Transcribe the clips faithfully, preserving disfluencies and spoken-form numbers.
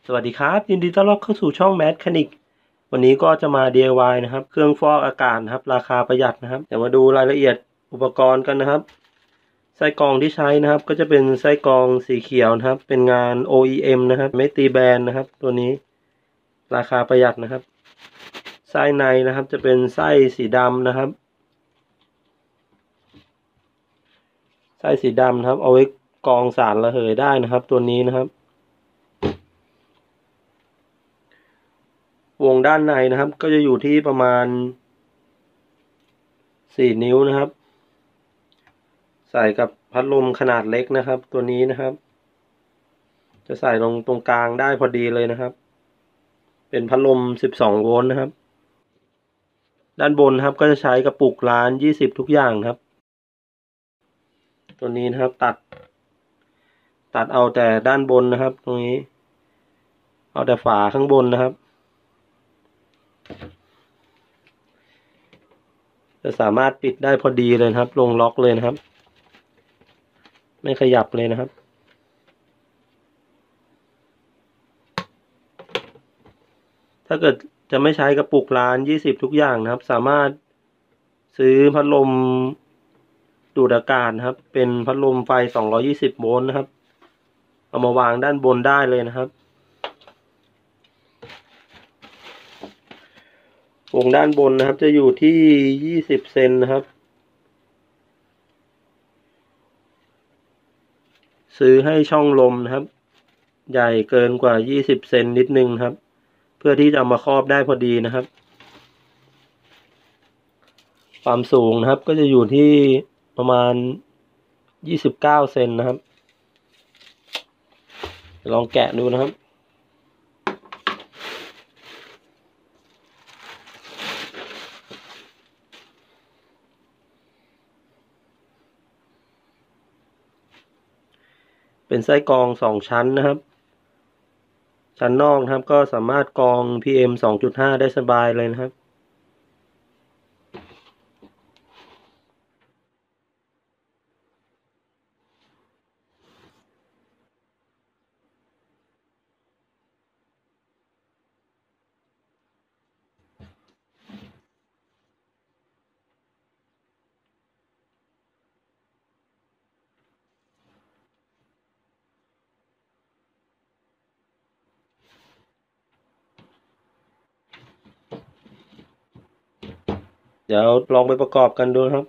สวัสดีครับยินดีต้อนรับเข้าสู่ช่องแมทคานิกวันนี้ก็จะมา ดี ไอ วาย นะครับเครื่องฟอกอากาศนะครับราคาประหยัดนะครับเดี๋ยวมาดูรายละเอียดอุปกรณ์กันนะครับไส้กรองที่ใช้นะครับก็จะเป็นไส้กรองสีเขียวนะครับเป็นงาน โอ อี เอ็ม นะครับไม่ตีแบรนด์นะครับตัวนี้ราคาประหยัดนะครับไส้ในนะครับจะเป็นไส้สีดำนะครับไส้สีดำนะครับเอาไว้กรองสารระเหยได้นะครับตัวนี้นะครับวงด้านในนะครับก็จะอยู่ที่ประมาณสี่นิ้วนะครับใส่กับพัดลมขนาดเล็กนะครับตัวนี้นะครับจะใส่ลงตรงกลางได้พอดีเลยนะครับเป็นพัดลมสิบสองโวลต์นะครับด้านบนครับก็จะใช้กระปุกล้านยี่สิบทุกอย่างครับตัวนี้นะครับตัดตัดเอาแต่ด้านบนนะครับตรงนี้เอาแต่ฝาข้างบนนะครับจะสามารถปิดได้พอดีเลยครับลงล็อกเลยนะครับไม่ขยับเลยนะครับถ้าเกิดจะไม่ใช้กระปุกล้านยี่สิบทุกอย่างนะครับสามารถซื้อพัดลมดูดอากาศนะครับเป็นพัดลมไฟสองร้อยยี่สิบโวลต์นะครับเอามาวางด้านบนได้เลยนะครับวงด้านบนนะครับจะอยู่ที่ยี่สิบเซนนะครับซื้อให้ช่องลมนะครับใหญ่เกินกว่ายี่สิบเซนนิดนึงครับเพื่อที่จะเอามาครอบได้พอดีนะครับความสูงนะครับก็จะอยู่ที่ประมาณยี่สิบเก้าเซนนะครับลองแกะดูนะครับเป็นไส้กรองสองชั้นนะครับชั้นนอกนะครับก็สามารถกรอง พี เอ็ม สองจุดห้า ได้สบายเลยนะครับเดี๋ยวลองไปประกอบกันดูครับ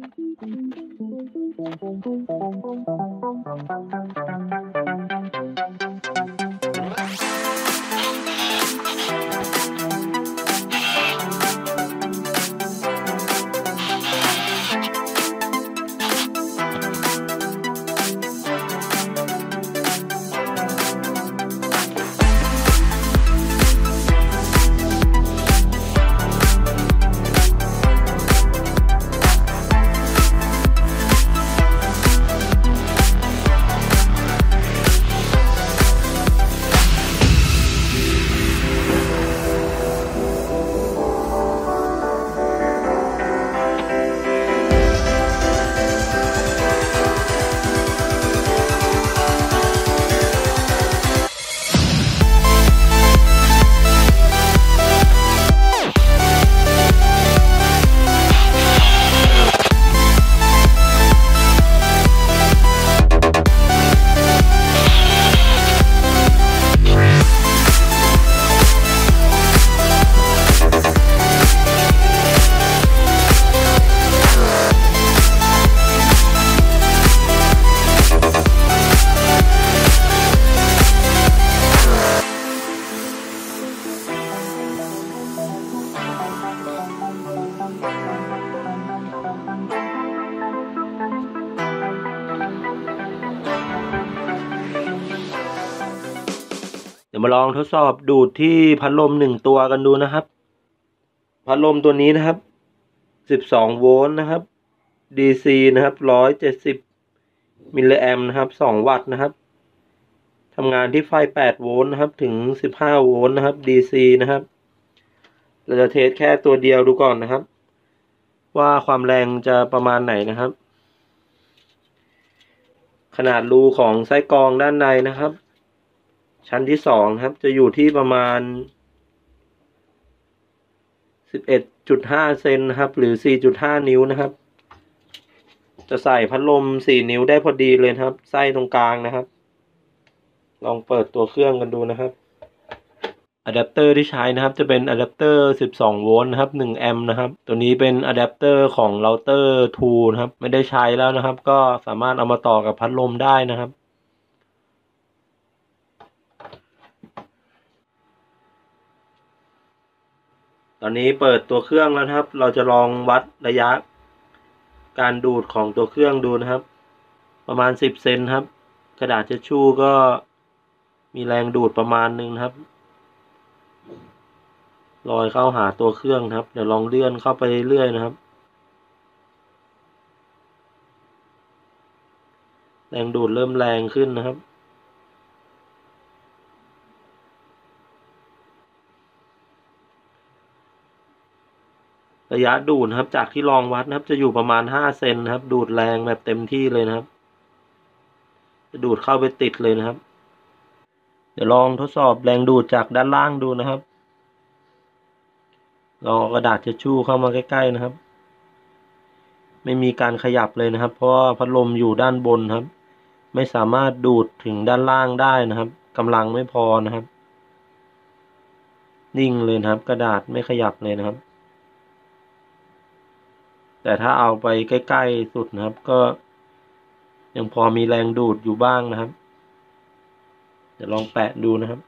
เดี๋ยวมาลองทดสอบดูดที่พัดลมหนึ่งตัวกันดูนะครับพัดลมตัวนี้นะครับสิบสองโวลต์นะครับ ดี ซี นะครับหนึ่งร้อยเจ็ดสิบมิลลิแอมป์นะครับสองวัตต์นะครับทำงานที่ไฟแปดโวลต์นะครับถึงสิบห้าโวลต์นะครับ ดี ซี นะครับเราจะเทสแค่ตัวเดียวดูก่อนนะครับว่าความแรงจะประมาณไหนนะครับขนาดรูของไส้กรองด้านในนะครับชั้นที่สองครับจะอยู่ที่ประมาณ สิบเอ็ดจุดห้า เซนนะครับหรือ สี่จุดห้า นิ้วนะครับจะใส่พัดลมสี่นิ้วได้พอดีเลยครับไส้ตรงกลางนะครับลองเปิดตัวเครื่องกันดูนะครับอะแดปเตอร์ที่ใช้นะครับจะเป็นอะแดปเตอร์สิบสองโวลต์นะครับหนึ่งแอมป์นะครับตัวนี้เป็นอะแดปเตอร์ของเราเตอร์ ทู นะครับไม่ได้ใช้แล้วนะครับก็สามารถเอามาต่อกับพัดลมได้นะครับตอนนี้เปิดตัวเครื่องแล้วนะครับเราจะลองวัดระยะการดูดของตัวเครื่องดูนะครับประมาณสิบเซนครับกระดาษเช็ดชู่ก็มีแรงดูดประมาณนึงนะครับลอยเข้าหาตัวเครื่องครับเดี๋ยวลองเลื่อนเข้าไปเรื่อยๆนะครับแรงดูดเริ่มแรงขึ้นนะครับระยะดูดนะครับจากที่ลองวัดนะครับจะอยู่ประมาณห้าเซนนะครับดูดแรงแบบเต็มที่เลยนะครับจะดูดเข้าไปติดเลยนะครับเดี๋ยวลองทดสอบแรงดูดจากด้านล่างดูนะครับลองเอากระดาษเช็ดชู่เข้ามาใกล้ๆนะครับไม่มีการขยับเลยนะครับเพราะว่าพัดลมอยู่ด้านบนครับไม่สามารถดูดถึงด้านล่างได้นะครับกำลังไม่พอนะครับนิ่งเลยนะครับกระดาษไม่ขยับเลยนะครับแต่ถ้าเอาไปใกล้ๆสุดนะครับก็ยังพอมีแรงดูดอยู่บ้างนะครับเดี๋ยวลองแปะดูนะครับ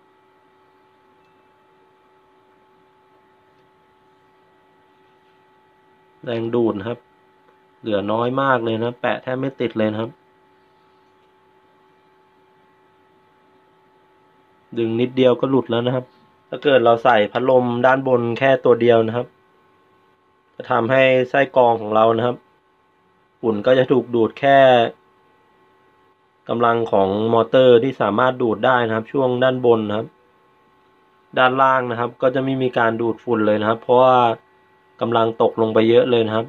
แรงดูดนะครับเหลือน้อยมากเลยนะแปะแทบไม่ติดเลยนะครับดึงนิดเดียวก็หลุดแล้วนะครับถ้าเกิดเราใส่พัดลมด้านบนแค่ตัวเดียวนะครับจะทำให้ไส้กรองของเรานะครับฝุ่นก็จะถูกดูดแค่กำลังของมอเตอร์ที่สามารถดูดได้นะครับช่วงด้านบนนะครับด้านล่างนะครับก็จะไม่มีการดูดฝุ่นเลยนะครับเพราะว่ากำลังตกลงไปเยอะเลยนะครับ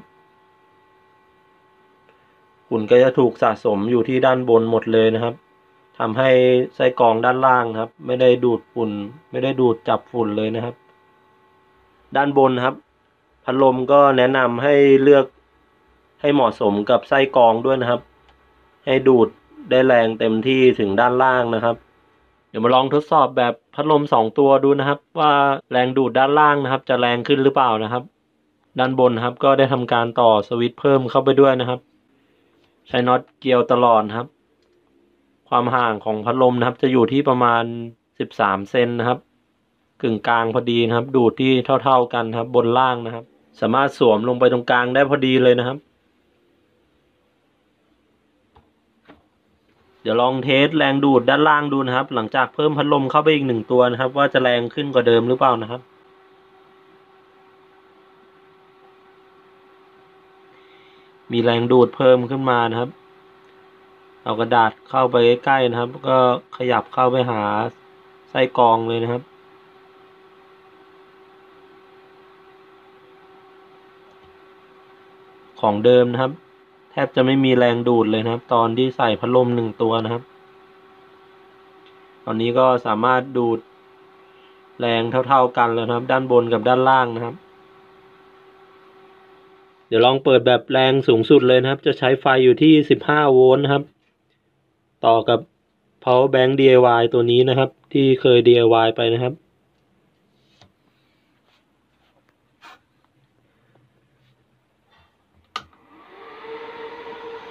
ฝุ่นก็จะถูกสะสมอยู่ที่ด้านบนหมดเลยนะครับทำให้ไส้กรองด้านล่างครับไม่ได้ดูดฝุ่นไม่ได้ดูดจับฝุ่นเลยนะครับด้านบนครับพัดลมก็แนะนำให้เลือกให้เหมาะสมกับไส้กรองด้วยนะครับให้ดูดได้แรงเต็มที่ถึงด้านล่างนะครับเดี๋ยวมาลองทดสอบแบบพัดลมสองตัวดูนะครับว่าแรงดูดด้านล่างนะครับจะแรงขึ้นหรือเปล่านะครับด้านบนครับก็ได้ทำการต่อสวิตช์เพิ่มเข้าไปด้วยนะครับใช้น็อตเกลียวตลอดครับความห่างของพัดลมนะครับจะอยู่ที่ประมาณสิบสามเซนนะครับกึ่งกลางพอดีนะครับดูดที่เท่าๆกันครับบนล่างนะครับสามารถสวมลงไปตรงกลางได้พอดีเลยนะครับเดี๋ยวลองเทสแรงดูดด้านล่างดูนะครับหลังจากเพิ่มพัดลมเข้าไปอีกหนึ่งตัวนะครับว่าจะแรงขึ้นกว่าเดิมหรือเปล่านะครับมีแรงดูดเพิ่มขึ้นมานะครับเอากระดาษเข้าไปใกล้ๆนะครับก็ขยับเข้าไปหาไส้กรองเลยนะครับของเดิมนะครับแทบจะไม่มีแรงดูดเลยนะครับตอนที่ใส่พัดลมหนึ่งตัวนะครับตอนนี้ก็สามารถดูดแรงเท่าๆกันแล้วนะครับด้านบนกับด้านล่างนะครับเดี๋ยวลองเปิดแบบแรงสูงสุดเลยนะครับจะใช้ไฟอยู่ที่สิบห้าโวลต์นะครับต่อกับ power bank ดี ไอ วาย ตัวนี้นะครับที่เคย ดี ไอ วาย ไปนะครับ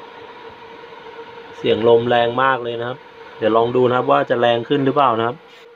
เสียงลมแรงมากเลยนะครับเดี๋ยวลองดูนะครับว่าจะแรงขึ้นหรือเปล่านะครับ